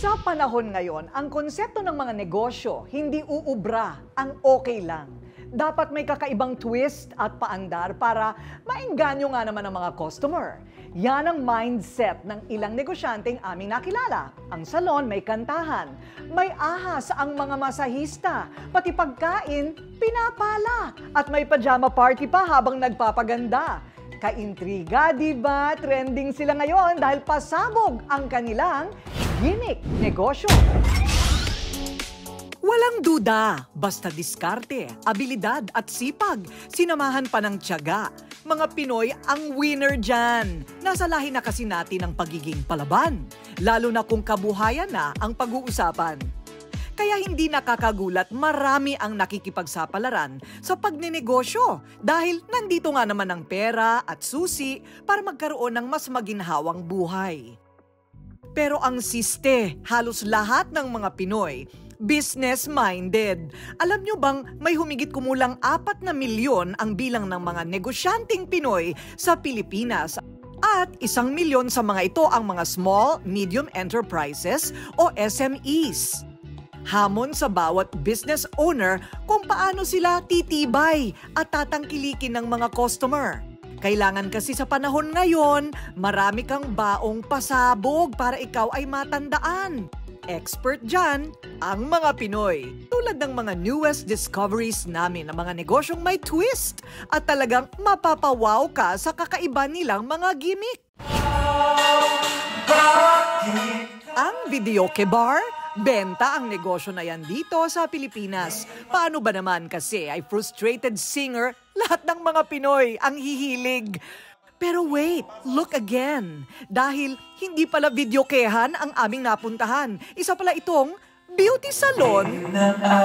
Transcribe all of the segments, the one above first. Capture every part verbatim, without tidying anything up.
Sa panahon ngayon, ang konsepto ng mga negosyo, hindi uubra ang okay lang. Dapat may kakaibang twist at paandar para maengganyo nga naman ang mga customer. Yan ang mindset ng ilang negosyanteng aming nakilala. Ang salon may kantahan, may ahas ang mga masahista, pati pagkain, pinapala. At may pajama party pa habang nagpapaganda. Kaintriga, di ba? Trending sila ngayon dahil pasabog ang kanilang gimmick negosyo. Walang duda, basta diskarte, abilidad at sipag, sinamahan pa ng tiyaga. Mga Pinoy ang winner dyan. Nasa lahi na kasi natin ang pagiging palaban, lalo na kung kabuhayan na ang pag-uusapan. Kaya hindi nakakagulat marami ang nakikipagsapalaran sa pagnenegosyo dahil nandito nga naman ang pera at susi para magkaroon ng mas maginhawang buhay. Pero ang siste, halos lahat ng mga Pinoy, business-minded. Alam nyo bang may humigit kumulang apat na milyon ang bilang ng mga negosyanteng Pinoy sa Pilipinas? At isang milyon sa mga ito ang mga small, medium enterprises o S M Es. Hamon sa bawat business owner kung paano sila titibay at tatangkilikin ng mga customer. Kailangan kasi sa panahon ngayon, marami kang baong pasabog para ikaw ay matandaan. Expert dyan, ang mga Pinoy. Tulad ng mga newest discoveries namin ng mga negosyong may twist at talagang mapapawaw ka sa kakaiba nilang mga gimmick. Ang videoke bar, benta ang negosyo na yan dito sa Pilipinas. Paano ba naman kasi ay frustrated singer, lahat ng mga Pinoy ang hihilig. Pero wait, look again. Dahil hindi pala videokehan ang aming napuntahan. Isa pala itong beauty salon.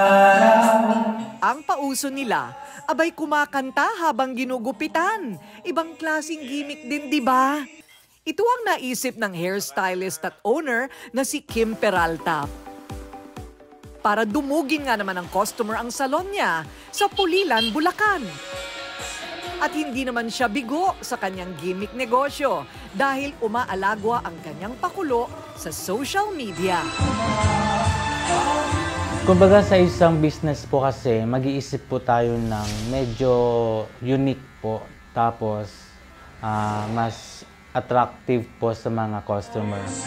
Ang pauso nila, abay kumakanta habang ginugupitan. Ibang klaseng gimmick din, di ba? Ito ang naisip ng hairstylist at owner na si Kim Peralta. Para dumugin nga naman ng customer ang salon niya sa Pulilan, Bulacan. At hindi naman siya bigo sa kanyang gimmick negosyo dahil umaalagwa ang kanyang pakulo sa social media. Kumbaga sa isang business po kasi, mag-iisip po tayo ng medyo unique po. Tapos, uh, mas attractive po sa mga customers.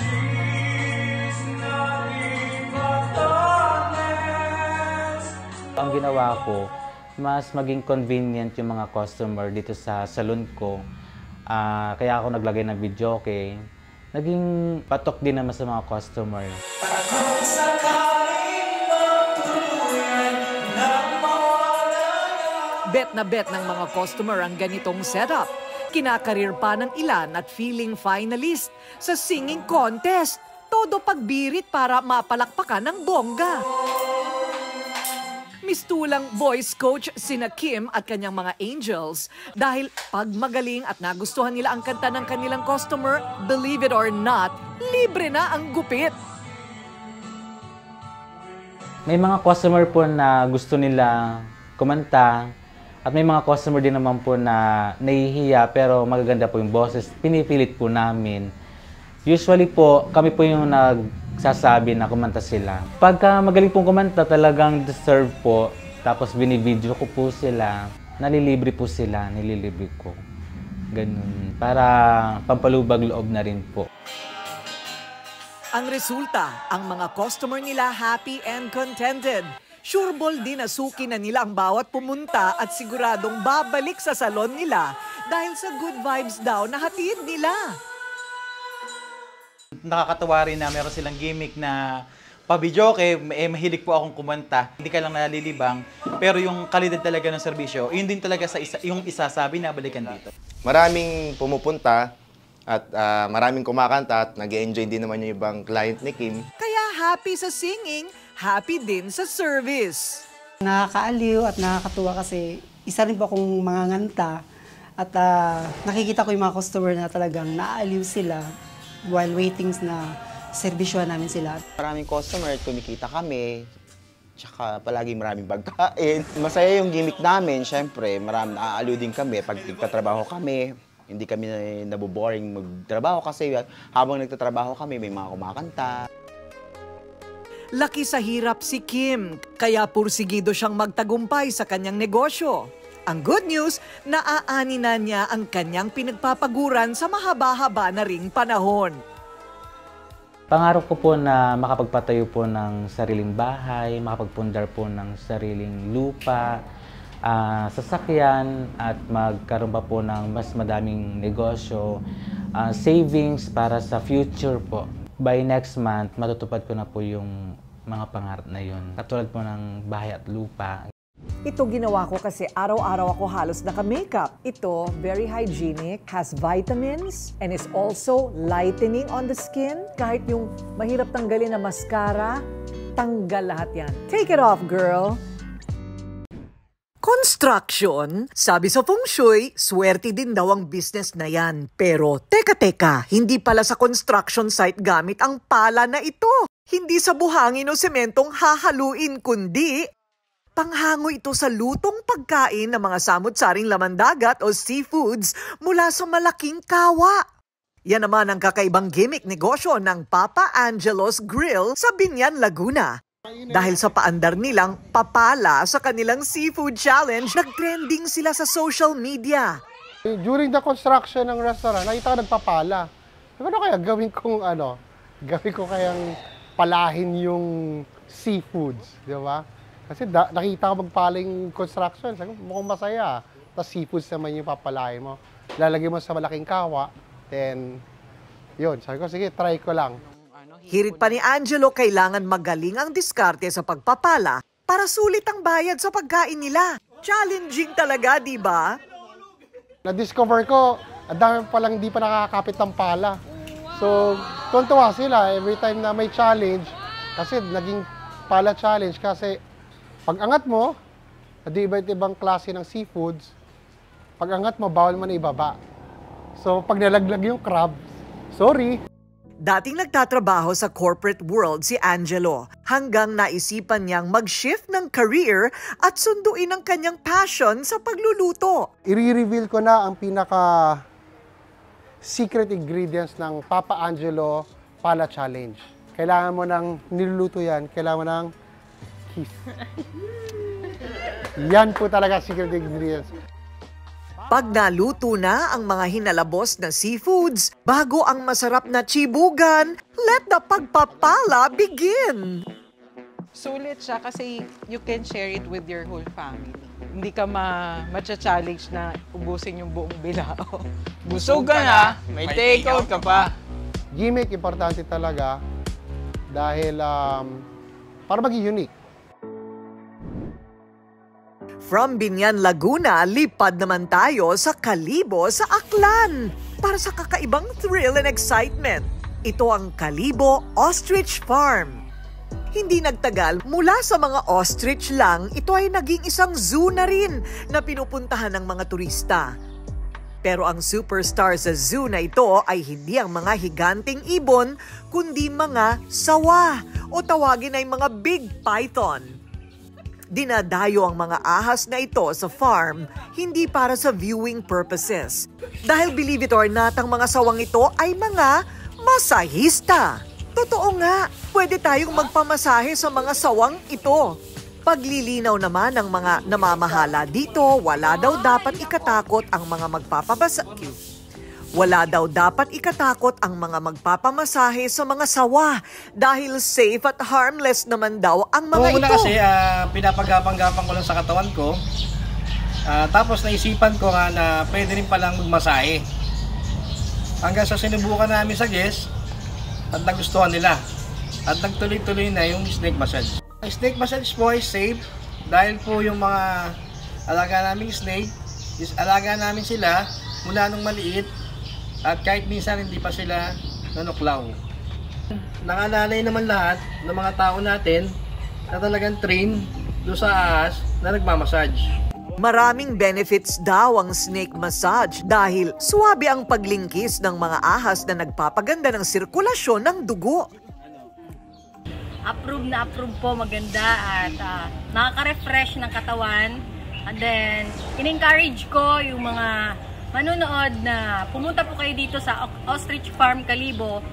Ang ginawa ko, mas maging convenient yung mga customer dito sa salon ko. Uh, kaya ako naglagay ng videoke. Naging patok din naman sa mga customer. Bet na bet ng mga customer ang ganitong setup. Kinakareer pa ng ilan at feeling finalist sa singing contest. Todo pagbirit para mapalakpakan ng bongga. Mistulang voice coach sina Kim at kanyang mga angels dahil pag magaling at nagustuhan nila ang kanta ng kanilang customer, believe it or not, libre na ang gupit. May mga customer po na gusto nila kumanta at may mga customer din naman po na nahihiya pero magaganda po yung boses. Pinipilit po namin. Usually po, kami po yung nagsasabi na kumanta sila. Pagka magaling pong kumanta, talagang deserve po. Tapos binibideo ko po sila. Nalilibre po sila, nililibre ko. Ganun. Para pampalubag loob na rin po. Ang resulta, ang mga customer nila happy and contented. Sureball din na suki na nila ang bawat pumunta at siguradong babalik sa salon nila dahil sa good vibes daw na hatid nila. Nakakatawa rin na meron silang gimmick na pabidyoke, eh, mahilig po akong kumanta. Hindi ka lang nalilibang, pero yung kalidad talaga ng serbisyo, yun din talaga sa isa, yung isasabi na balikan dito. Maraming pumupunta at uh, maraming kumakanta at nag-enjoy din naman yung ibang client ni Kim. Kaya happy sa singing, happy din sa service. Nakakaaliw at nakakatuwa kasi isa rin po akong manganganta at uh, nakikita ko yung mga customer na talagang naaaliw sila while waiting na serbisyohan namin sila. Maraming customer, kumikita kami, tsaka palagi maraming pagkain. Masaya yung gimmick namin, syempre, maraming naaaliw din kami pag nagtatrabaho kami. Hindi kami nabuboring magtrabaho kasi habang nagtatrabaho kami, may mga kumakanta. Laki sa hirap si Kim, kaya pursigido siyang magtagumpay sa kanyang negosyo. Ang good news, naaani na niya ang kanyang pinagpapaguran sa mahaba-haba na ring panahon. Pangarap ko po na makapagpatayo po ng sariling bahay, makapagpundar po ng sariling lupa, uh, sasakyan, at magkaroon pa po ng mas madaming negosyo, uh, savings para sa future po. By next month, matutupad ko na po yung mga pangarap na yun. Katulad po ng bahay at lupa. Ito ginawa ko kasi araw-araw ako halos naka-makeup. Ito, very hygienic, has vitamins, and is also lightening on the skin. Kahit yung mahirap tanggalin na mascara, tanggal lahat yan. Take it off, girl! Construction, sabi sa feng shui, swerte din daw ang business na yan. Pero teka-teka, hindi pala sa construction site gamit ang pala na ito. Hindi sa buhangin o sementong hahaluin, kundi panghango ito sa lutong pagkain ng mga samut-saring laman-dagat o seafoods mula sa malaking kawa. Yan naman ang kakaibang gimmick negosyo ng Papa Angelo's Grill sa Binyan, Laguna. Dahil sa paandar nilang papala sa kanilang seafood challenge, nag-trending sila sa social media. During the construction ng restaurant, nakita ko nagpapala. Ano kaya gawin kong ano, gawin ko kayang palahin yung seafoods, di ba? Kasi da, nakita ko magpaling construction, sabi ko, mukhang masaya. Tapos seafoods naman yung papalahin mo. Lalagay mo sa malaking kawa, then, yun. Sabi ko, sige, try ko lang. Hirit pa ni Angelo, kailangan magaling ang diskarte sa pagpapala para sulit ang bayad sa pagkain nila. Challenging talaga, di ba? Na-discover ko, ang dami palang di pa nakakapit ng pala. So, tuntua sila every time na may challenge. Kasi naging pala challenge kasi pag angat mo, di iba't ibang klase ng seafoods, pag angat mo, bawal mo na ibaba. So, pag nalaglag yung crab, sorry. Dating nagtatrabaho sa corporate world si Angelo hanggang naisipan niyang mag-shift ng career at sunduin ang kanyang passion sa pagluluto. I-reveal ko na ang pinaka secret ingredients ng Papa Angelo Pala Challenge. Kailangan mo ng niluluto yan, kailangan mo ng kiss. Yan po talaga secret ingredients. Pag naluto na ang mga hinalabos na seafoods, bago ang masarap na chibugan, let the pagpapala begin! Sulit siya kasi you can share it with your whole family. Hindi ka ma matcha-challenge na ubusin yung buong bilao. Busog ka na, may take-out ka pa. Gimmick, importante talaga dahil um, para maging unique. From Binyan, Laguna, lipad naman tayo sa Kalibo sa Aklan para sa kakaibang thrill and excitement. Ito ang Kalibo Ostrich Farm. Hindi nagtagal, mula sa mga ostrich lang, ito ay naging isang zoo na rin na pinupuntahan ng mga turista. Pero ang superstar sa zoo na ito ay hindi ang mga higanting ibon, kundi mga sawa o tawagin ay mga big python. Dinadayo ang mga ahas na ito sa farm, hindi para sa viewing purposes. Dahil believe it or not, ang mga sawang ito ay mga masahista. Totoo nga, pwede tayong magpamasahe sa mga sawang ito. Paglilinaw naman ng mga namamahala dito, wala daw dapat ikatakot ang mga magpapabasa. Wala daw dapat ikatakot ang mga magpapamasahe sa mga sawa dahil safe at harmless naman daw ang mga Oo, ito. Una kasi uh, pinapagapang-gapang ko lang sa katawan ko. Uh, tapos naisipan ko nga na pwede rin palang magmasahe. Hanggang sa sinubukan namin sa guest at nagustuhan nila. At nagtuloy-tuloy na yung snake massage. Ang snake massage po ay safe dahil po yung mga alaga naming snake, is alaga namin sila mula nung maliit. At kahit minsan hindi pa sila nanuklaw. Nakalalay naman lahat ng mga tao natin na talagang train doon sa ahas na nagmamassage. Maraming benefits daw ang snake massage dahil suwabe ang paglingkis ng mga ahas na nagpapaganda ng sirkulasyon ng dugo. Approve na approve po, maganda at uh, nakaka-refresh ng katawan. And then, in-encourage ko yung mga manunood na pumunta po kayo dito sa Ostrich Farm Kalibo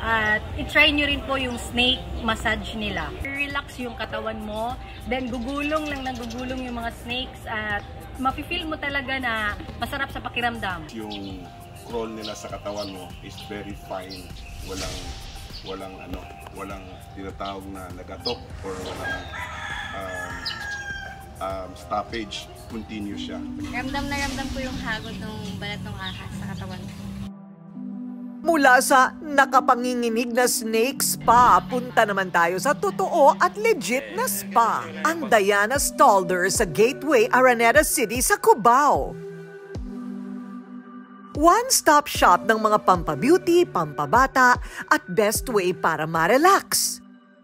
At i-try nyo rin po yung snake massage nila. Relax yung katawan mo, then gugulong lang ng gugulong yung mga snakes at mafe-feel mo talaga na masarap sa pakiramdam. Yung crawl nila sa katawan mo is very fine. Walang walang ano, walang tinatawag na nagatok or walang um, um, stoppage. Continue siya. Ramdam na ramdam ko yung hagod ng balat ng ahas sa katawan ko. Mula sa nakapanginginig na snake spa, punta naman tayo sa totoo at legit na spa. Ang Diana Stalder sa Gateway Araneta City sa Cubao. One-stop shop ng mga pampabeauty, pampabata at best way para ma-relax.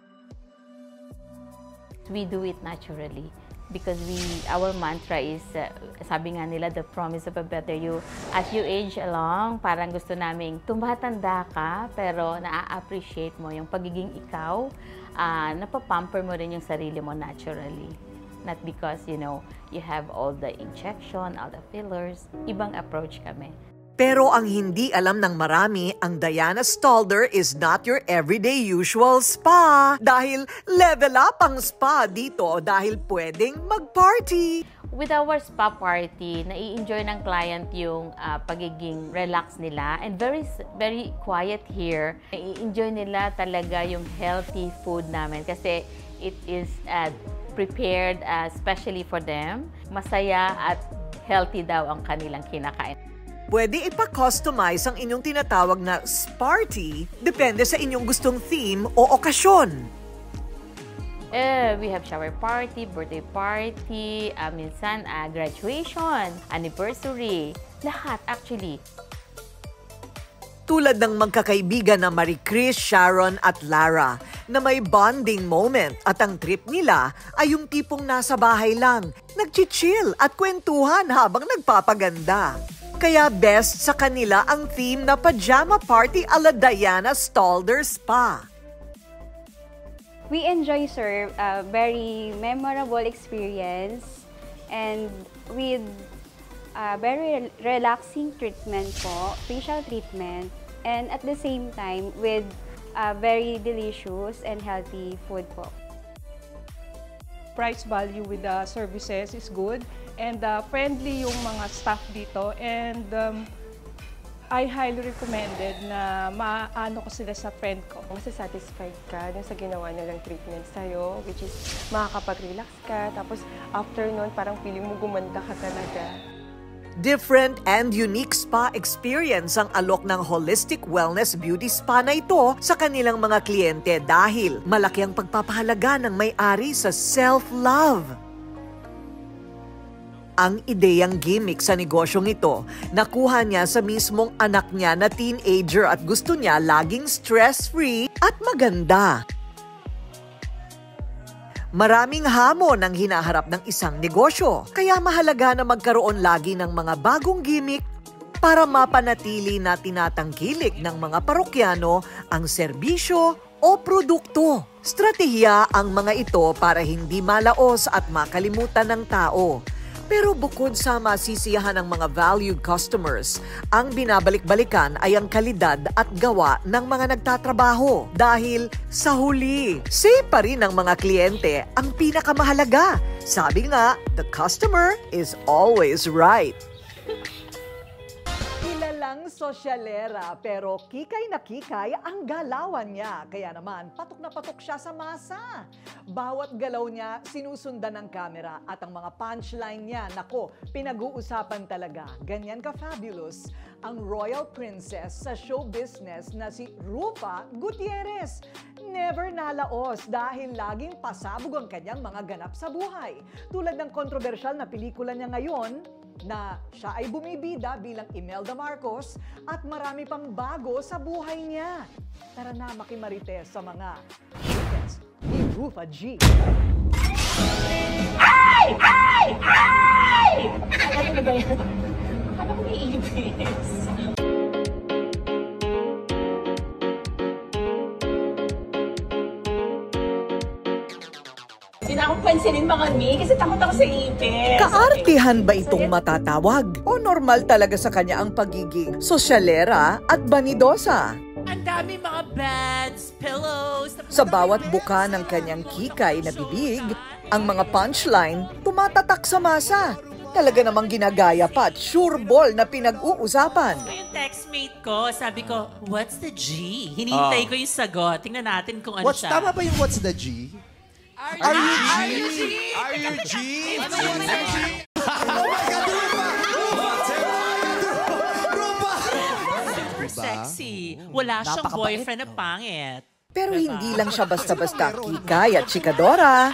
We do it naturally. Because we, our mantra is, uh, sabi nga nila, the promise of a better you. As you age along, parang gusto naming tumatanda ka, pero na-appreciate mo yung pagiging ikaw, uh, napapamper mo rin yung sarili mo naturally. Not because, you know, you have all the injection, all the fillers. Ibang approach kami. Pero ang hindi alam ng marami, ang Diana Stalder is not your everyday usual spa. Dahil level up ang spa dito dahil pwedeng mag-party. With our spa party, nai-enjoy ng client yung uh, pagiging relax nila and very very quiet here. Nai-enjoy nila talaga yung healthy food namin kasi it is uh, prepared uh, especially for them. Masaya at healthy daw ang kanilang kinakain. Pwede ipa-customize ang inyong tinatawag na sparty depende sa inyong gustong theme o okasyon. Eh, we have shower party, birthday party, uh, minsan uh, graduation, anniversary, lahat actually. Tulad ng magkakaibigan na Marie Chris, Sharon at Lara na may bonding moment at ang trip nila ay yung tipong nasa bahay lang, nagchichill at kwentuhan habang nagpapaganda. Kaya best sa kanila ang theme na pajama party ala Diana Stalder Spa. We enjoy, sir, a very memorable experience and with a very relaxing treatment po, facial treatment, and at the same time with a very delicious and healthy food po. Price value with the services is good and uh, friendly yung mga staff dito and um, I highly recommended na maano ko sila sa friend ko. Masasatisfied ka dun sa ginawa nilang treatment sa'yo, which is makakapag-relax ka, tapos after nun parang feeling mo gumanda ka talaga. Different and unique spa experience ang alok ng Holistic Wellness Beauty Spa na ito sa kanilang mga kliyente dahil malaki ang pagpapahalaga ng may-ari sa self-love. Ang ideyang gimmick sa negosyong ito, nakuha niya sa mismong anak niya na teenager at gusto niya laging stress-free at maganda. Maraming hamon ang hinaharap ng isang negosyo, kaya mahalaga na magkaroon lagi ng mga bagong gimmick para mapanatili na tinatangkilik ng mga parokyano ang serbisyo o produkto. Stratehiya ang mga ito para hindi malaos at makalimutan ng tao. Pero bukod sa masisiyahan ng mga valued customers, ang binabalik-balikan ay ang kalidad at gawa ng mga nagtatrabaho. Dahil sa huli, safe pa rin ng mga kliyente ang pinakamahalaga. Sabi nga, the customer is always right. Kilalang sosyalera pero kikay na kikay ang galawan niya. Kaya naman, patok na patok siya sa masa. Bawat galaw niya, sinusundan ng kamera at ang mga punchline niya, nako, pinag-uusapan talaga. Ganyan ka-fabulous ang royal princess sa show business na si Rufa Gutierrez. Never nalaos dahil laging pasabog ang kanyang mga ganap sa buhay. Tulad ng kontrobersyal na pelikula niya ngayon, na siya ay bumibida bilang Imelda Marcos at marami pang bago sa buhay niya. Tara na makimarites sa mga showbiz ni Rufa G. Ay! Ay! Ay! Ano ba yan? Ano ko iibis? Hindi na akong pansinin mga mi kasi takot ako sa ipis. Kaartihan ba itong matatawag? O normal talaga sa kanya ang pagiging sosyalera at banidosa? Ang dami mga beds, pillows. Sa bawat buka ng kanyang kikay na bibig, ang mga punchline tumatatak sa masa. Talaga namang ginagaya pa at sure ball na pinag-uusapan. Yung textmate ko, sabi ko, what's the G? Hinintay Oh. ko yung sagot. Tingnan natin kung ano What's, siya. tama ba yung what's the G? Are Are you you G? G? Are you G? Ano yung G? Super Diba? sexy. Wala siyang Napakabait, boyfriend na pangit. Pero hindi lang siya basta-basta kikay at chikadora.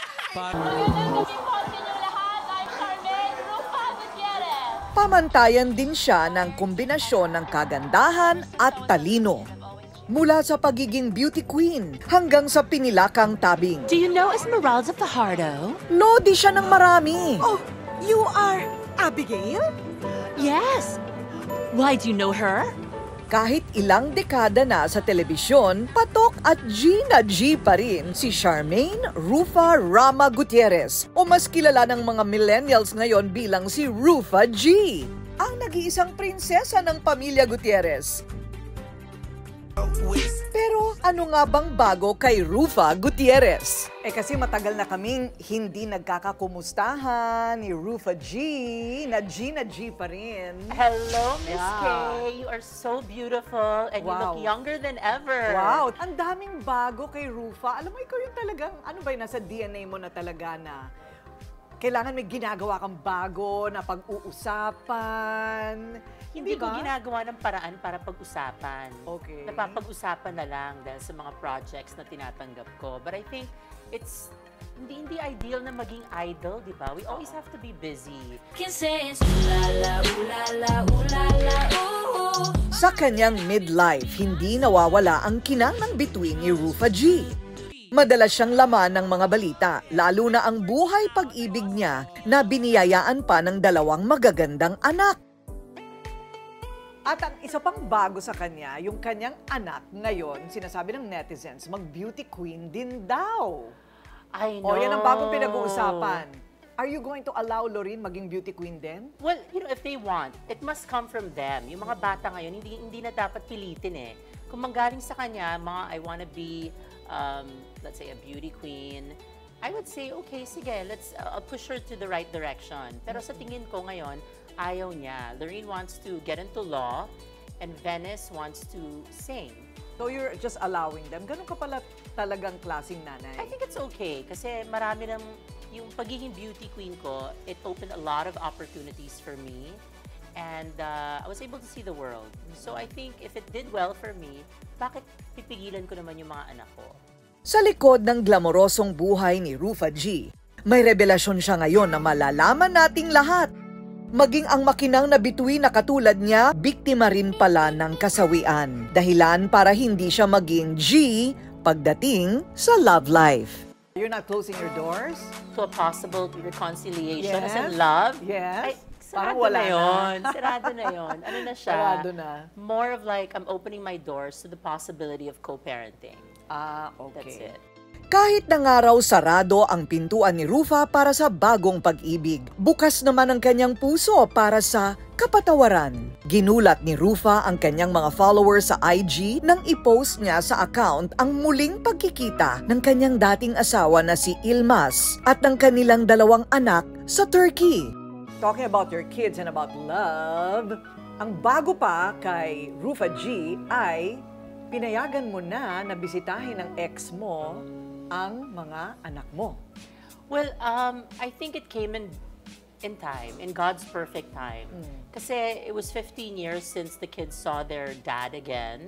Pamantayan din siya ng kombinasyon ng kagandahan at talino. Mula sa pagiging beauty queen hanggang sa pinilakang tabing. Do you know Esmeralda Fajardo? Lodi siya ng marami. Oh, you are Abigail? Yes. Why, do you know her? Kahit ilang dekada na sa telebisyon, patok at G na G pa rin si Charmaine Rufa Rama Gutierrez o mas kilala ng mga millennials ngayon bilang si Rufa G. Ang nag-iisang prinsesa ng pamilya Gutierrez. Pero ano nga bang bago kay Rufa Gutierrez? Eh kasi matagal na kaming hindi nagkakakumustahan ni Rufa G, na G na G pa rin. Hello, Miss Yeah. Kay. You are so beautiful and you Wow. look younger than ever. Wow, ang daming bago kay Rufa. Alam mo, ikaw yung talagang, ano ba yung nasa D N A mo na talaga na kailangan may ginagawa kang bago na pag-uusapan. Hindi ko ba? ginagawa ng paraan para pag-usapan. Okay. Napapag-usapan na lang dahil sa mga projects na tinatanggap ko. But I think it's hindi hindi ideal na maging idol, di ba? We always have to be busy. Sa kanyang midlife, hindi nawawala ang kinang ng bituin ni Rufa G. Madalas siyang laman ng mga balita, lalo na ang buhay pag-ibig niya na biniyayaan pa ng dalawang magagandang anak. At ang isa pang bago sa kanya, yung kanyang anak ngayon, sinasabi ng netizens, mag-beauty queen din daw. I know. O, yan ang bagong pinag-uusapan. Are you going to allow Loreen maging beauty queen din? Well, you know, if they want, it must come from them. Yung mga bata ngayon, hindi hindi na dapat pilitin eh. Kung manggaling sa kanya, mga I wanna be, um, let's say, a beauty queen, I would say, okay, sige, let's uh, push her to the right direction. Pero sa tingin ko ngayon, ayaw niya. Loreen wants to get into law, and Venice wants to sing. So you're just allowing them? Ganun ka pala talagang klaseng nanay? I think it's okay kasi marami ng, yung pagiging beauty queen ko, it opened a lot of opportunities for me. And uh, I was able to see the world. So I think if it did well for me, bakit pipigilan ko naman yung mga anak ko? Sa likod ng glamorosong buhay ni Rufa G, may revelasyon siya ngayon na malalaman nating lahat. Maging ang makinang na bituin na katulad niya, biktima rin pala ng kasawian. Dahilan para hindi siya maging G pagdating sa love life. You're not closing your doors? To a possible reconciliation Yes. as in love? Yes. Ay, sarado Parang wala na na. yun. Sarado na yun. Ano na siya? Sarado na. More of like, I'm opening my doors to the possibility of co-parenting. Ah, okay. That's it. Kahit na nga raw sarado ang pintuan ni Rufa para sa bagong pag-ibig, bukas naman ang kanyang puso para sa kapatawaran. Ginulat ni Rufa ang kanyang mga followers sa I G nang i-post niya sa account ang muling pagkikita ng kanyang dating asawa na si Ilmas at ng kanilang dalawang anak sa Turkey. Talking about your kids and about love, ang bago pa kay Rufa G ay pinayagan mo na na bisitahin ng ex mo ang mga anak mo. Well, um, I think it came in in time, in God's perfect time. Kasi it was fifteen years since the kids saw their dad again.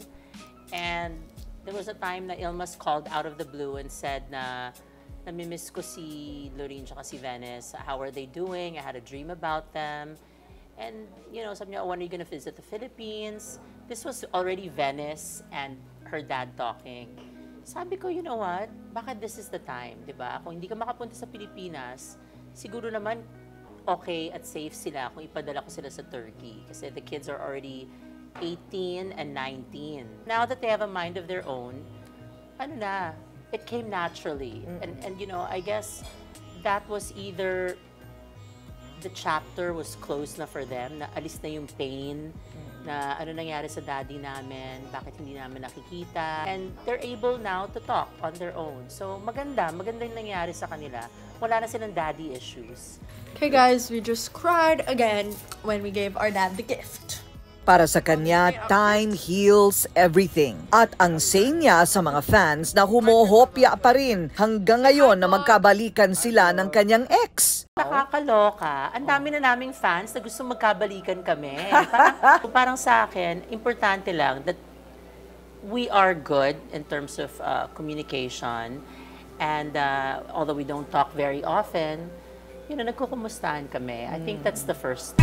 And there was a time na Ilmas called out of the blue and said na namimiss ko si Loreen at si Venice. How are they doing? I had a dream about them. And, you know, sabi niya, oh, when are you gonna visit the Philippines? This was already Venice and her dad talking. Sabi ko, you know what? Baka this is the time, di ba? Kung hindi ka makapunta sa Pilipinas, siguro naman okay at safe sila kung ipadala ko sila sa Turkey. Kasi the kids are already eighteen and nineteen. Now that they have a mind of their own, ano na, it came naturally. And, and you know, I guess that was either the chapter was closed na for them, na alis na yung pain na ano nangyari sa daddy namin, bakit hindi namin nakikita. And they're able now to talk on their own. So maganda, maganda yung nangyari sa kanila. Wala na silang daddy issues. Okay guys, we just cried again when we gave our dad the gift. Para sa kanya, time heals everything. At ang say niya sa mga fans na humuhopya pa rin hanggang ngayon na magkabalikan sila ng kanyang ex. Nakakaloka. Ang dami na naming fans na gusto magkabalikan kami. Parang, parang sa akin, importante lang that we are good in terms of uh, communication. And uh, although we don't talk very often, yun na, nagkukumustahan kami. I think that's the first.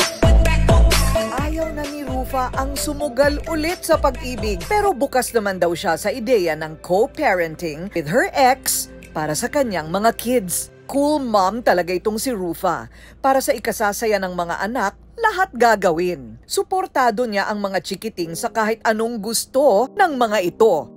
Ayaw na ni Rufa ang sumugal ulit sa pag-ibig, pero bukas naman daw siya sa ideya ng co-parenting with her ex para sa kanyang mga kids. Cool mom talaga itong si Rufa. Para sa ikasasaya ng mga anak, lahat gagawin. Suportado niya ang mga chikiting sa kahit anong gusto ng mga ito.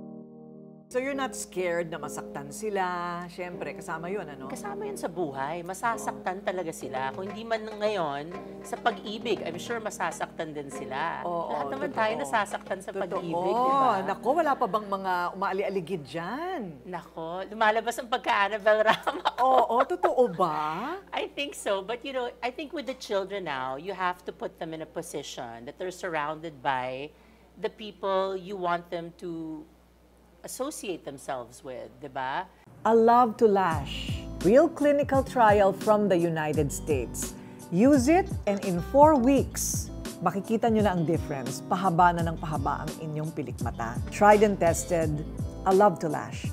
So you're not scared na masaktan sila? Siyempre, kasama yun, ano? Kasama yun sa buhay. Masasaktan talaga sila. Kung hindi man ngayon, sa pag-ibig, I'm sure masasaktan din sila. Oo, Lahat naman totoo. tayo nasasaktan sa pag-ibig, di Oo, ba? nako, wala pa bang mga umaali-aligid dyan? Nako, lumalabas ang pagka-Annabelle Rama. Oo, totoo ba? I think so. But you know, I think with the children now, you have to put them in a position that they're surrounded by the people you want them to associate themselves with, di ba? A Love to Lash. Real clinical trial from the United States. Use it and in four weeks, makikita nyo na ang difference. Pahaba na ng pahaba ang inyong pilikmata. Tried and tested, A Love to Lash.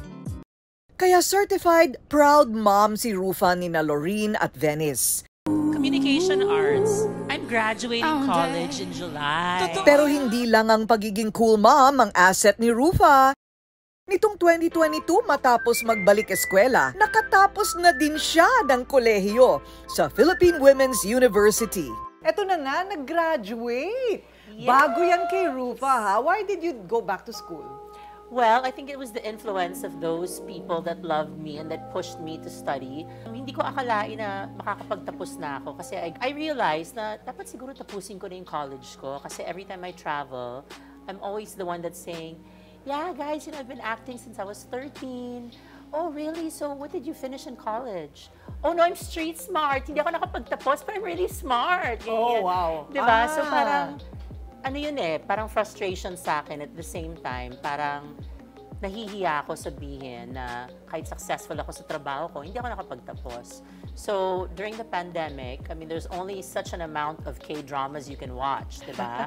Kaya certified proud mom si Rufa ni na Lorene at Venice. Communication arts. I'm graduating college in July. Pero hindi lang ang pagiging cool mom ang asset ni Rufa. Nitong twenty twenty-two, matapos magbalik eskwela, nakatapos na din siya ng kolehiyo sa Philippine Women's University. Eto na nga, nag-graduate. Yes. Bago yan kay Rufa, ha? Why did you go back to school? Well, I think it was the influence of those people that loved me and that pushed me to study. Hindi ko akalain na makakapagtapos na ako kasi I, I realized na dapat siguro tapusin ko na yung college ko kasi every time I travel, I'm always the one that's saying, yeah, guys, you know, I've been acting since I was thirteen. Oh, really? So what did you finish in college? Oh, no, I'm street smart. Hindi ako nakapagtapos, but I'm really smart. Oh, wow. Diba? Ah. So parang, ano yun eh, parang frustration sa akin at the same time, parang nahihiya ako sabihin na kahit successful ako sa trabaho ko, hindi ako nakapagtapos. So, during the pandemic, I mean, there's only such an amount of K-dramas you can watch, diba?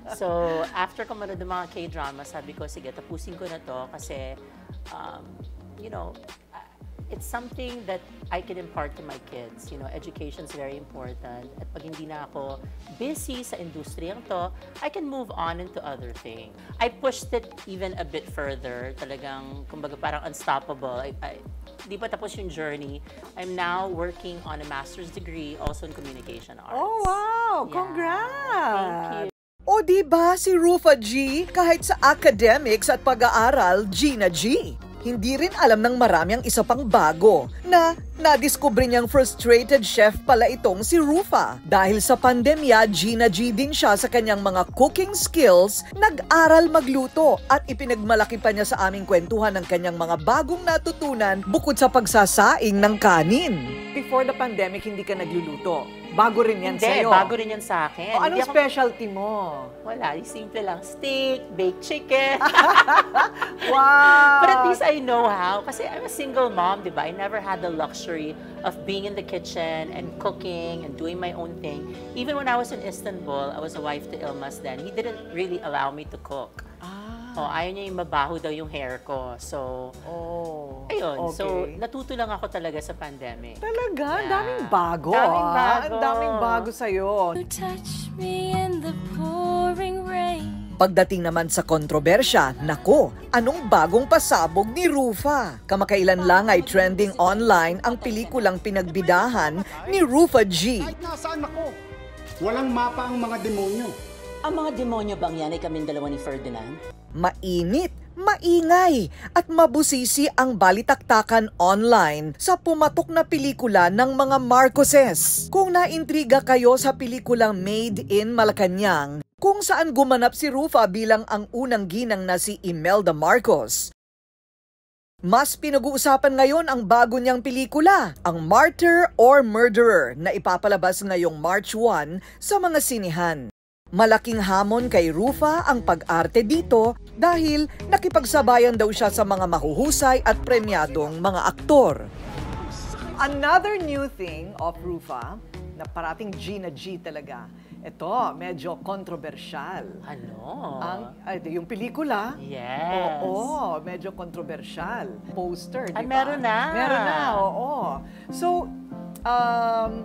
So, after ko manood ng mga K-dramas, sabi ko, sige, tapusin ko na to kasi, um, you know, it's something that I can impart to my kids. You know, education is very important. At pag hindi na ako busy sa industriyang to, I can move on into other things. I pushed it even a bit further. Talagang, kumbaga, parang unstoppable. I, I, di pa tapos yung journey. I'm now working on a master's degree also in communication arts. Oh, wow! Yeah. Congrats! Thank you. O diba si Rufa G, kahit sa academics at pag-aaral, G na G. Hindi rin alam ng marami ang isa pang bago na nadiskubre niyang frustrated chef pala itong si Rufa. Dahil sa pandemya, G na G din siya sa kanyang mga cooking skills, nag-aral magluto at ipinagmalaki pa niya sa aming kwentuhan ng kanyang mga bagong natutunan bukod sa pagsasaing ng kanin. Before the pandemic, hindi ka nagluluto. Bago rin yan Hindi, sa'yo. bago rin yan sa akin. O, anong Hindi ako- specialty mo? Wala, yung simple lang. Steak, baked chicken. Wow! But at least I know how. Kasi I'm a single mom, di ba? I never had the luxury of being in the kitchen and cooking and doing my own thing. Even when I was in Istanbul, I was a wife to Ilmaz then. He didn't really allow me to cook. Oh, ayaw niya yung mabaho daw yung hair ko. So, oh, ayun. okay. So, natuto lang ako talaga sa pandemic. Talaga? Ang Yeah. daming bago, Daming ah. bago. Ang daming bago sa'yo. Touch me in the pouring rain. Pagdating naman sa kontrobersya, nako, anong bagong pasabog ni Rufa? Kamakailan lang ay trending online ang pelikulang pinagbidahan ni Rufa G. Kahit nasaan ako, walang mapa ang mga demonyo. Ang mga demonyo bang yan ay kaming dalawa ni Ferdinand? Mainit, Maingay at mabusisi ang balitaktakan online sa pumatok na pelikula ng mga Marcoses. Kung naintriga kayo sa pelikulang Made in Malacanang, kung saan gumanap si Rufa bilang ang unang ginang na si Imelda Marcos, mas pinag-uusapan ngayon ang bago niyang pelikula, ang Martyr or Murderer, na ipapalabas ngayong March first sa mga sinihan. Malaking hamon kay Rufa ang pag-arte dito dahil nakipagsabayan daw siya sa mga mahuhusay at premyadong mga aktor. Another new thing of Rufa, na parating G na G talaga, ito, medyo kontrobersyal. Ano? Ang, ay, yung pelikula. Yes. Oo, medyo kontrobersyal. Poster, di ba? Ay, meron na. Meron na, oo. So, um,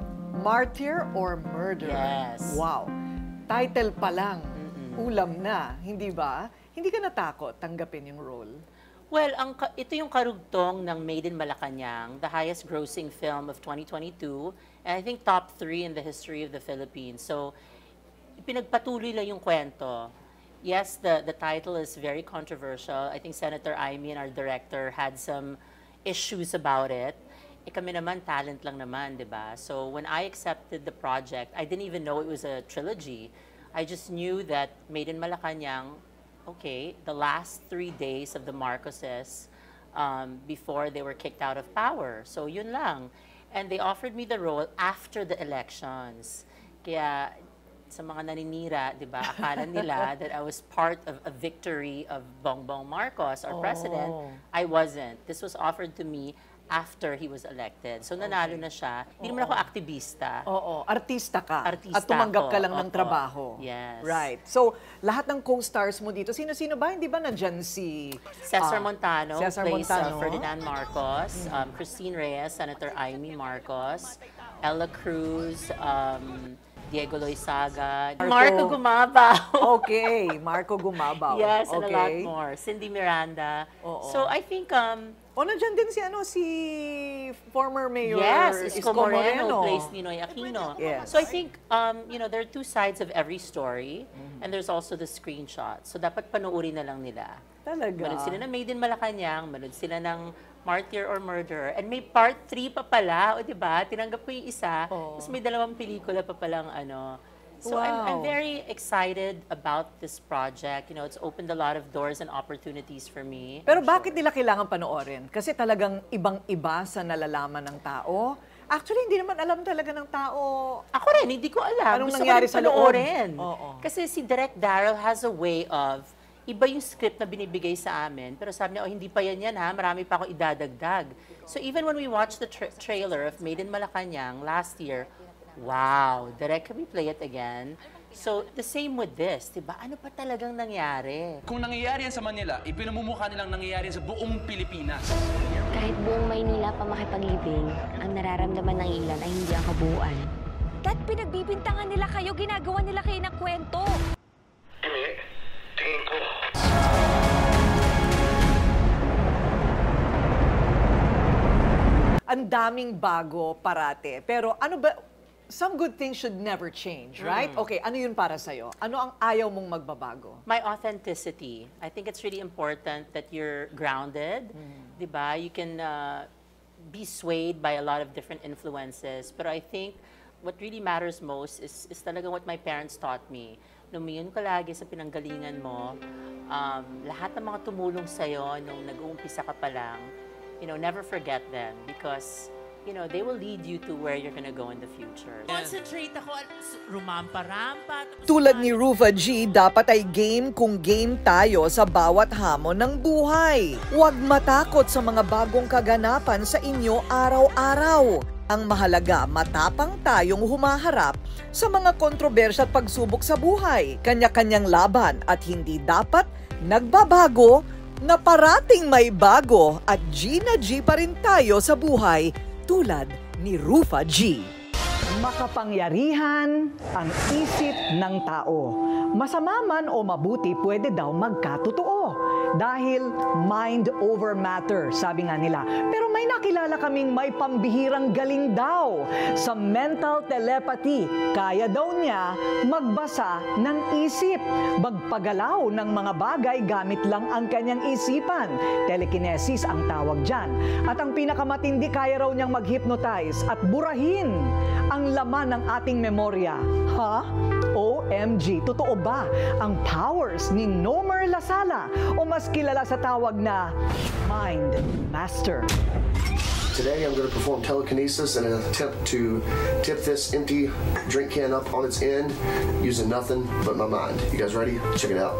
Martyr or Murder? Yes. Wow. Title pa lang, ulam na, hindi ba? Hindi ka natakot tanggapin yung role? Well, ang, ito yung karugtong ng Made in Malacanang, the highest grossing film of twenty twenty-two, and I think top three in the history of the Philippines. So, pinagpatuloy lang yung kwento. Yes, the, the title is very controversial. I think Senator Amy and our director had some issues about it. Eh kami naman, talent lang naman, di ba? So when I accepted the project, I didn't even know it was a trilogy. I just knew that Made in Malacanang, okay, the last three days of the Marcoses um, before they were kicked out of power. So yun lang. And they offered me the role after the elections. Kaya sa mga naninira, di ba, akala nila that I was part of a victory of Bongbong Marcos, our Oh. president. I wasn't. This was offered to me after he was elected. So nanalo na siya. Hindi naman ako aktivista. Oo, artista ka. Artista at tumanggap ka ako. lang ng Opo. trabaho. Yes. Right. So, lahat ng co-stars mo dito, sino-sino ba? Hindi ba nandyan si... Cesar ah, Montano Cesar plays Montano. Uh, Ferdinand Marcos, um, Christine Reyes, Senator Amy Marcos, Ella Cruz, um, Diego Loizaga, Marco- Marco Gumabaw. Okay, Marco Gumabaw. Yes, and okay. a lot more. Cindy Miranda. Oo. So I think um O, nandyan din si ano, si former mayor yes, Isko Isko Moreno plays Ninoy Aquino. Yes. So I think um you know, there are two sides of every story, and there's also the screenshot. So dapat panoorin na lang nila. Talaga. Manood sila ng Made in Malacanang, manood sila ng Martyr or Murderer, and may part three pa pala, o di ba? Tinanggap ko yung isa, tapos may dalawang pelikula pa palang ano. So I'm, I'm Wow. very excited about this project. You know, it's opened a lot of doors and opportunities for me. Pero bakit nila kailangan panoorin? Kasi talagang ibang-iba sa nalalaman ng tao. Actually, hindi naman alam talaga ng tao. Ako rin, hindi ko alam. Anong Gusto nangyari ko rin sa loob? panoorin. Oo. Kasi si Direk Daryl has a way of, iba yung script na binibigay sa amin, pero sabi niya, oh, hindi pa yan yan ha, marami pa akong idadagdag. So even when we watched the tra- trailer of Made in Malacanang last year, wow, Direk, can we play it again? So the same with this, diba? Ano pa talagang nangyari? Kung nangyayari yan sa Manila, ipinamumukha nilang nangyayari sa buong Pilipinas. Kahit buong Maynila pa makipaglibing, ang nararamdaman ng ilan ay hindi ang kabuuan. Dahil pinagbibintangan nila kayo, ginagawa nila kayo ng kwento. Hindi. Tingin ko. Ang daming bago parate. Pero ano ba, some good things should never change, right? Mm. Okay, ano yun para sa'yo? Ano ang ayaw mong magbabago? My authenticity. I think it's really important that you're grounded, diba? You can uh, be swayed by a lot of different influences. Pero I think what really matters most is, is talaga what my parents taught me. Lumiyon ka lagi sa pinanggalingan mo. Um, lahat ng mga tumulong sa'yo nung nag-uumpisa ka pa lang, you know, never forget them because you know, they will lead you to where you're gonna go in the future. Concentrate ako at rumampa-rampa. Tulad ni Rufa G, dapat ay game kung game tayo sa bawat hamon ng buhay. Huwag matakot sa mga bagong kaganapan sa inyo araw-araw. Ang mahalaga, matapang tayong humaharap sa mga kontrobersya at pagsubok sa buhay. Kanya-kanyang laban at hindi dapat nagbabago na parating may bago at G na G pa rin tayo sa buhay tulad ni Rufa G. Makapangyarihan ang isip ng tao. Masama man o mabuti, pwede daw magkatotoo. Dahil mind over matter, sabi nga nila. Pero may nakilala kaming may pambihirang galing daw sa mental telepathy. Kaya daw niya magbasa ng isip, magpagalaw ng mga bagay gamit lang ang kanyang isipan. Telekinesis ang tawag dyan. At ang pinakamatindi, kaya raw niyang mag-hypnotize at burahin ang laman ng ating memorya. Ha? O M G, totoo ba ang powers ni Nomer Lasala o mas kilala sa tawag na Mind Master? Today I'm going to perform telekinesis in an attempt to tip this empty drink can up on its end using nothing but my mind. You guys ready? Check it out.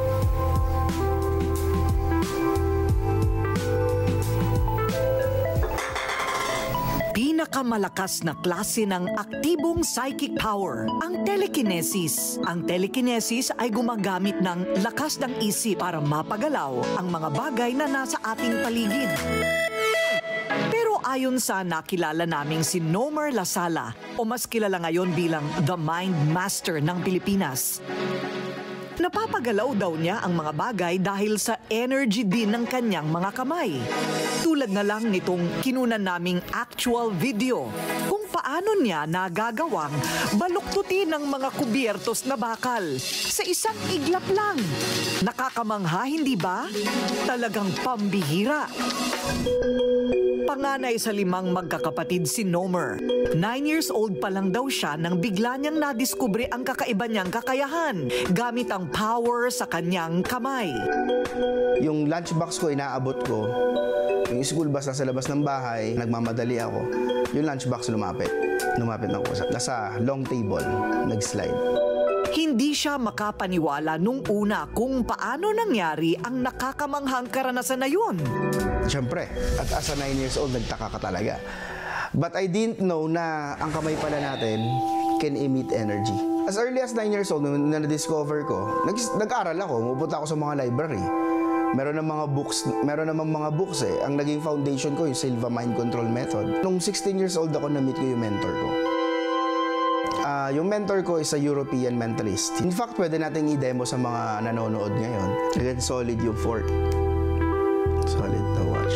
Pinakamalakas na klase ng aktibong psychic power, ang telekinesis. Ang telekinesis ay gumagamit ng lakas ng isip para mapagalaw ang mga bagay na nasa ating paligid. Pero ayon sa nakilala naming si Nomer Lasala, o mas kilala ngayon bilang The Mind Master ng Pilipinas, napapagalaw daw niya ang mga bagay dahil sa energy din ng kanyang mga kamay. Tulad na lang nitong kinunan naming actual video kung paano niya nagagawang baluktutin ng mga kubyertos na bakal sa isang iglap lang. Nakakamangha, hindi ba? Talagang pambihira. Panganay sa limang magkakapatid si Nomer. Nine years old pa lang daw siya nang bigla niyang nadiskubre ang kakaiba niyang kakayahan gamit ang power sa kanyang kamay. Yung lunchbox ko, inaabot ko. Yung school bus nasa labas ng bahay, nagmamadali ako. Yung lunchbox lumapit. Lumapit na ako. Nasa long table, nag-slide. Hindi siya makapaniwala nung una kung paano nangyari ang nakakamanghang karanasan na yun. Siyempre, at as a nine years old, nagtaka ka talaga. But I didn't know na ang kamay pala natin can emit energy. As early as nine years old, nung na-discover ko, nag-aral ako, pupunta ako sa mga library. Meron ng mga books, meron namang mga books eh. Ang naging foundation ko, yung Silva Mind Control Method. Nung sixteen years old ako, na-meet ko yung mentor ko. Uh, yung mentor ko is a European mentalist. In fact, pwede nating i-demo sa mga nanonood ngayon. Again, solid yung fork. Solid to watch.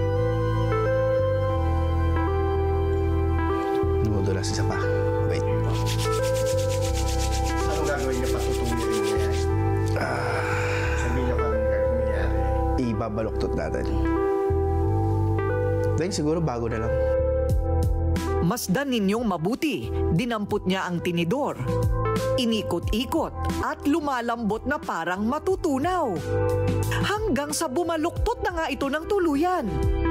Dumudulas isa pa. Wait. Anong gagawin niya patutuloy niya? Ah... Sabihin niya pa ng nangyayari. Ibabaluktot natin. Then siguro bago na lang. Masdan ninyong mabuti, dinampot niya ang tinidor. Inikot-ikot at lumalambot na parang matutunaw. Hanggang sa bumaluktot na nga ito ng tuluyan.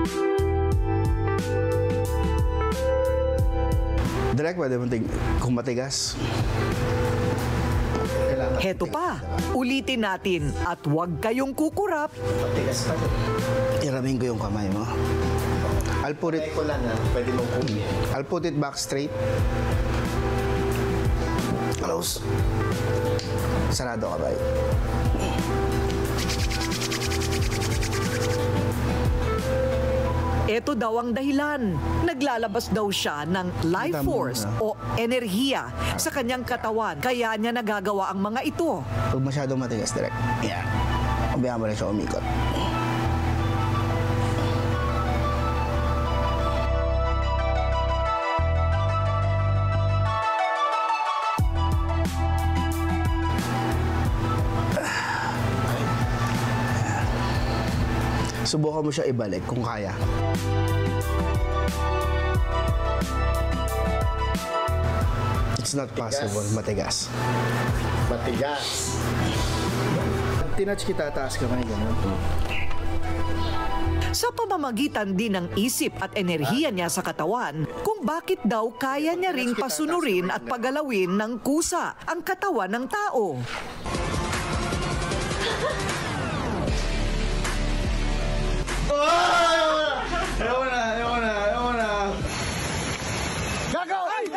Direk, pwede mo tig kung matigas. Heto pa, ulitin natin at huwag kayong kukurap. Matigas pa. Iramin ko yung kamay mo. I'll put it, ko lang ha, pwede mong kumin. I'll put it back straight. Close. Sarado ka ba? Ito daw ang dahilan. Naglalabas daw siya ng life force o enerhiya sa kanyang katawan. Kaya niya nagagawa ang mga ito. Huwag masyadong matigas, direct. Yan. Pabayaan mo lang siya umikot. Subukan mo siya ibalik kung kaya. It's not possible. Matigas. Matigas. Tinouch kita, taas ka man ganun. Sa pamamagitan din ng isip at enerhiya niya sa katawan, kung bakit daw kaya niya ring pasunurin at pagalawin ng kusa ang katawan ng tao. Ayaw na, ayaw na, ayaw na. Gagaw! Ay!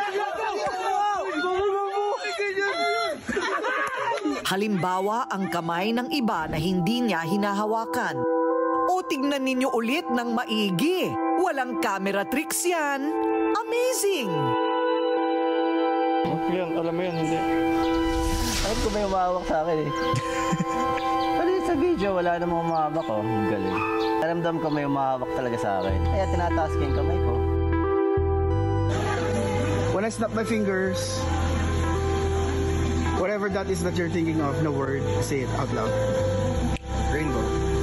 Halimbawa, ang kamay ng iba na hindi niya hinahawakan. O tignan ninyo ulit ng maigi. Walang camera tricks yan. Amazing! Yan, alam mo yan, hindi. Alam ko may umawak sa akin eh. Ano yung sabihin? medyo wala namang umahawak ko. Galing. Naramdam ko may umahawak talaga sa akin. Kaya tinataas ko yung kamay ko. When I snap my fingers, whatever that is that you're thinking of, the word, say it out loud. Rainbow.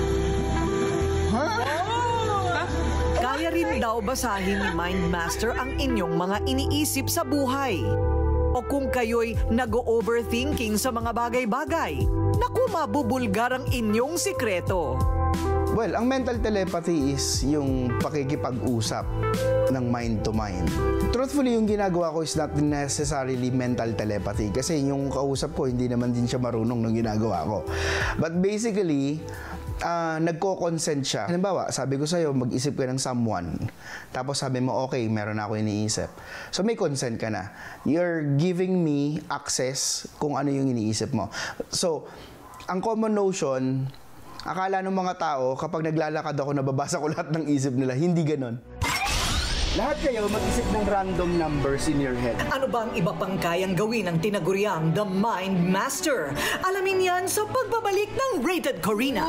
Kaya rin daw basahin ni Mindmaster ang inyong mga iniisip sa buhay. O kung kayo'y nag-overthinking sa mga bagay-bagay, naku, mabubulgar ang inyong sikreto. Well, ang mental telepathy is yung pakikipag-usap ng mind to mind. Truthfully, yung ginagawa ko is not necessarily mental telepathy kasi yung kausap ko, hindi naman din siya marunong ng ginagawa ko. But basically, uh, nagko-consent siya. Halimbawa, sabi ko sa'yo, mag-isip ka ng someone. Tapos sabi mo, okay, meron na ako iniisip. So may consent ka na. You're giving me access kung ano yung iniisip mo. So, ang common notion, akala ng mga tao, kapag naglalakad ako, nababasa ko lahat ng isip nila. Hindi ganon. Lahat kayo mag-isip ng random numbers in your head. Ano bang iba pang kayang gawin ng tinaguriang The Mind Master? Alamin yan sa pagbabalik ng Rated Corina.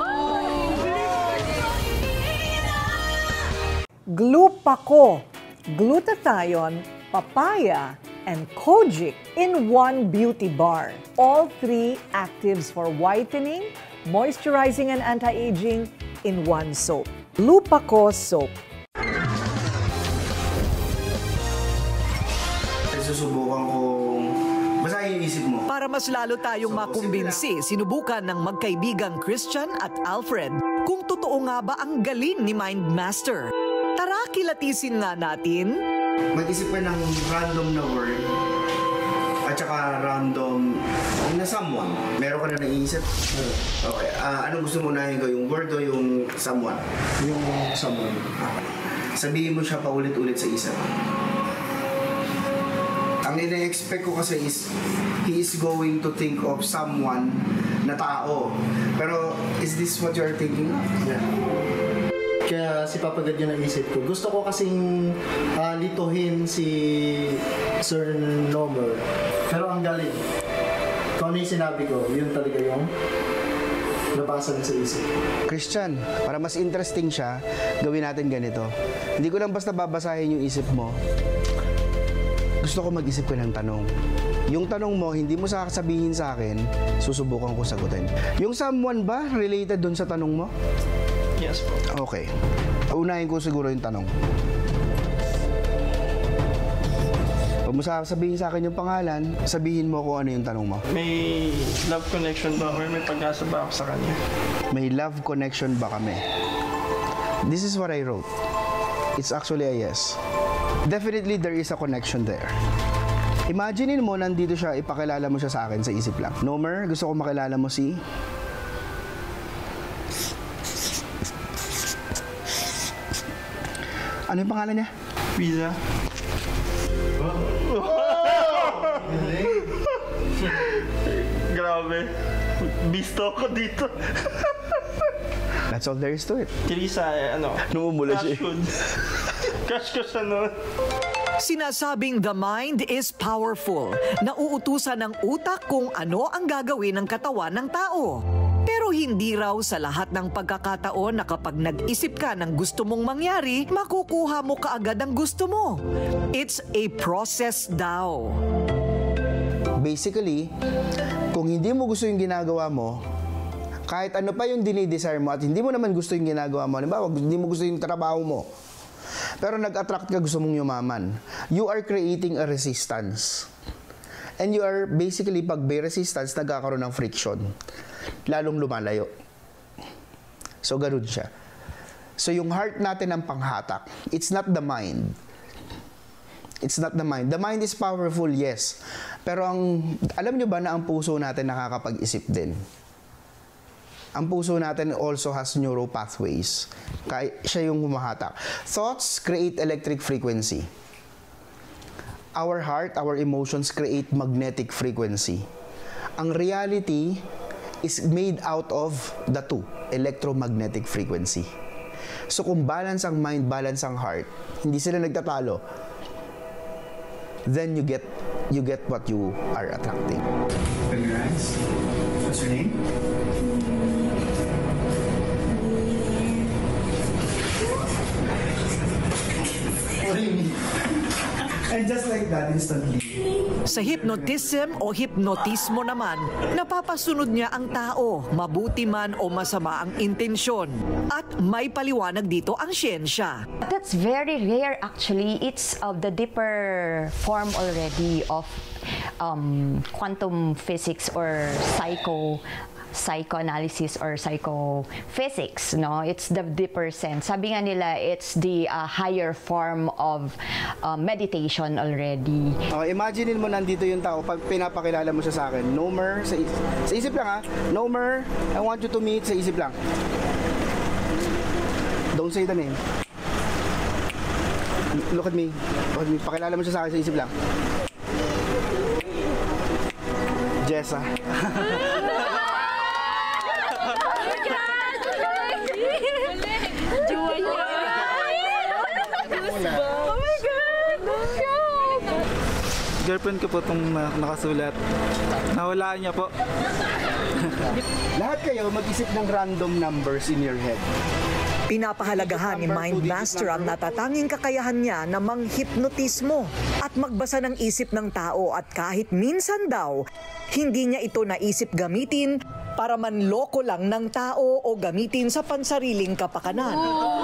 Glupako, glutathione, papaya, and kojic in one beauty bar. All three actives for whitening, moisturizing and anti-aging in one soap. Glupako soap. Susubukan kong basahin yung isip mo. Para mas lalo tayong makumbinsi, sinubukan ng magkaibigang Christian at Alfred kung totoo nga ba ang galing ni Mindmaster. Tara, kilatisin nga natin. Mag-isip ka ng random na word at saka random na someone. Meron ka na naiisip? Okay. Uh, anong gusto mo unahin ko? Yung word o yung someone? Yung someone. Okay. Sabihin mo siya paulit-ulit sa isip. Ang ina-expect ko kasi is he is going to think of someone na tao. Pero is this what you're thinking of? Yeah. Kaya si Papa God yung naisip ko. Gusto ko kasing uh, lituhin si Sir Nomer. Pero ang galing. Kung ano yung sinabi ko, yun talaga yung nabasa niya sa isip. Christian, para mas interesting siya, gawin natin ganito. Hindi ko lang basta babasahin yung isip mo. Gusto ko mag-isip ka ng tanong. Yung tanong mo, hindi mo sasabihin sa akin, susubukan ko sagutin. Yung someone ba related dun sa tanong mo? Yes po. Okay. Unahin ko siguro yung tanong. Huwag mo sasabihin sa akin yung pangalan, sabihin mo kung ano yung tanong mo. May love connection ba or may pag-asa ba ako sa kanya? May love connection ba kami? This is what I wrote. It's actually a yes. Definitely, there is a connection there. Imaginein mo, nandito siya, ipakilala mo siya sa akin sa isip lang. Nomer, gusto ko makilala mo si... Ano yung pangalan niya? Pizza. Grabe. Bisto ko dito. That's all there is to it. Teresa, ano? Numumula siya. Crush ko siya noon. Sinasabing the mind is powerful. Nauutusan ng utak kung ano ang gagawin ng katawan ng tao. Pero hindi raw sa lahat ng pagkakataon na kapag nag-isip ka ng gusto mong mangyari, makukuha mo kaagad ang gusto mo. It's a process daw. Basically, kung hindi mo gusto yung ginagawa mo, kahit ano pa yung dinidesire mo at hindi mo naman gusto yung ginagawa mo, halimbawa, hindi mo gusto yung trabaho mo, pero nag-attract ka, gusto mong yumaman, you are creating a resistance. And you are basically, pag may resistance, nagkakaroon ng friction. Lalong lumalayo. So, ganun siya. So, yung heart natin ang panghatak. It's not the mind. It's not the mind. The mind is powerful, yes. Pero ang, alam nyo ba na ang puso natin nakakapag-isip din? Ang puso natin also has neural pathways. Kaya siya yung humahatak. Thoughts create electric frequency. Our heart, our emotions create magnetic frequency. Ang reality is made out of the two, electromagnetic frequency. So kung balance ang mind, balance ang heart, hindi sila nagtatalo, then you get you get what you are attracting. Open your eyes. What's your name? And just like that, instantly. Sa hypnotism o hypnotismo naman, napapasunod niya ang tao, mabuti man o masama ang intensyon. At may paliwanag dito ang siyensya. That's very rare actually. It's of the deeper form already of um, quantum physics or psycho psychoanalysis or psychophysics, no? It's the deeper sense. Sabi nga nila, it's the uh, higher form of uh, meditation already. Uh, imaginein mo nandito yung tao, pag pinapakilala mo siya sa akin, Nomer, sa, is sa isip lang ha, Nomer, I want you to meet, sa isip lang. Don't say the name. Look at me. Look at me. Pakilala mo siya sa akin, sa isip lang. Jessa. Oh my God! Girlfriend ko po itong nakasulat. Nawalaan niya po. Lahat kayo mag-isip ng random numbers in your head. Pinapahalagahan ni Mindmaster ang natatanging kakayahan niya na manghipnotismo at magbasa ng isip ng tao at kahit minsan daw, hindi niya ito naisip gamitin para manloko lang ng tao o gamitin sa pansariling kapakanan.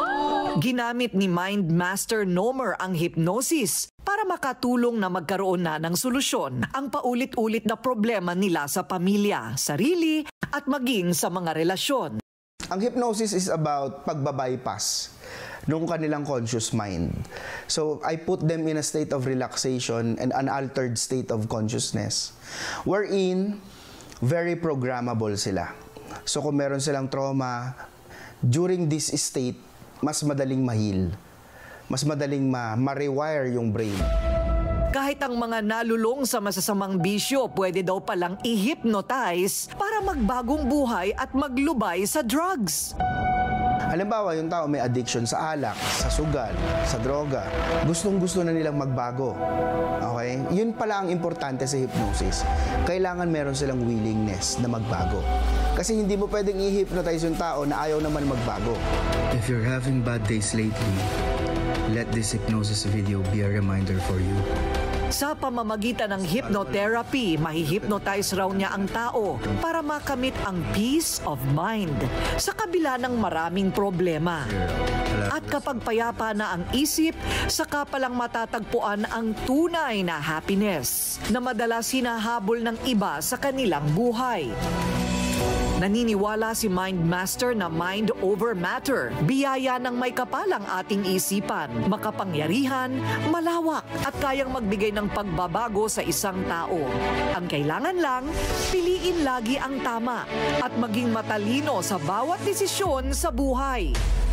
Ginamit ni Mindmaster Nomer ang hypnosis para makatulong na magkaroon na ng solusyon ang paulit-ulit na problema nila sa pamilya, sarili at maging sa mga relasyon. Ang hypnosis is about pagbabypass nung kanilang conscious mind. So, I put them in a state of relaxation and an altered state of consciousness wherein very programmable sila. So, kung meron silang trauma, during this state, mas madaling mahil. Mas madaling ma-rewire yung brain. Kahit ang mga nalulong sa masasamang bisyo, pwede daw palang i-hypnotize para magbagong buhay at maglubay sa drugs. Halimbawa, yung tao may addiction sa alak, sa sugal, sa droga. Gustong-gusto na nilang magbago. Okay? Yun pala ang importante sa hypnosis. Kailangan meron silang willingness na magbago. Kasi hindi mo pwedeng i-hypnotize yung tao na ayaw naman magbago. If you're having bad days lately, let this hypnosis video be a reminder for you. Sa pamamagitan ng hypnotherapy, mahihypnotize raw niya ang tao para makamit ang peace of mind sa kabila ng maraming problema. At kapag payapa na ang isip, saka palang matatagpuan ang tunay na happiness na madalas hinahabol ng iba sa kanilang buhay. Naniniwala si Mindmaster na mind over matter, biyaya ng may kapalang ating isipan, makapangyarihan, malawak at kayang magbigay ng pagbabago sa isang tao. Ang kailangan lang, piliin lagi ang tama at maging matalino sa bawat desisyon sa buhay.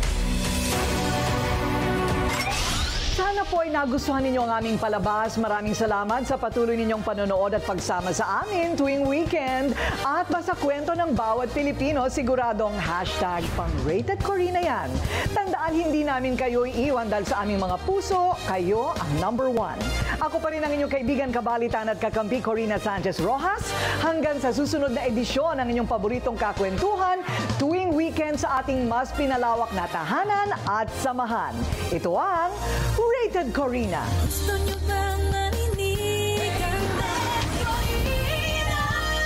Sana po ay nagustuhan ninyo ang aming palabas. Maraming salamat sa patuloy ninyong panonood at pagsama sa amin tuwing weekend. At basta kwento ng bawat Pilipino, siguradong hashtag pang-rated Corina yan. Tandaan, hindi namin kayo iiwan dahil sa aming mga puso, kayo ang number one. Ako pa rin ang inyong kaibigan, kabalitan at kakampi Corina Sanchez Rojas. Hanggang sa susunod na edisyon ng inyong paboritong kakwentuhan, tuwing weekend sa ating mas pinalawak na tahanan at samahan. Ito ang Rated Corina. Gusto niyo bang marinig ang Rated Corina?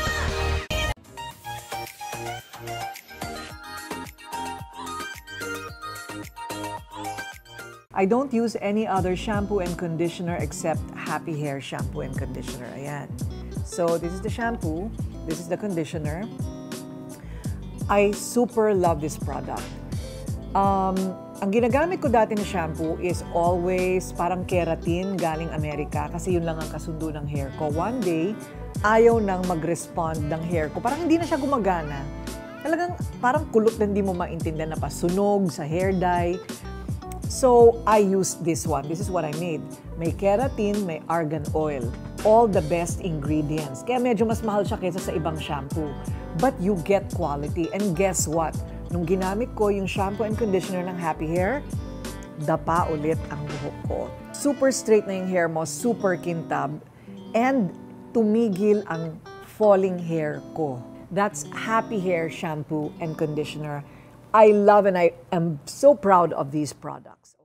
I don't use any other shampoo and conditioner except Happy Hair shampoo and conditioner. Ayan. So, this is the shampoo. This is the conditioner. I super love this product. Um, ang ginagamit ko dati na shampoo is always parang keratin galing Amerika kasi yun lang ang kasundo ng hair ko. One day, ayaw nang mag-respond ng hair ko. Parang hindi na siya gumagana. Talagang parang kulot na hindi mo maintindihan na pasunog sa hair dye. So, I used this one. This is what I made. May keratin, may argan oil. All the best ingredients. Kaya medyo mas mahal siya kaysa sa ibang shampoo. But you get quality. And guess what? Nung ginamit ko yung shampoo and conditioner ng Happy Hair, dapa ulit ang buhok ko. Super straight na yung hair mo, super kintab, and tumigil ang falling hair ko. That's Happy Hair shampoo and conditioner. I love and I am so proud of these products.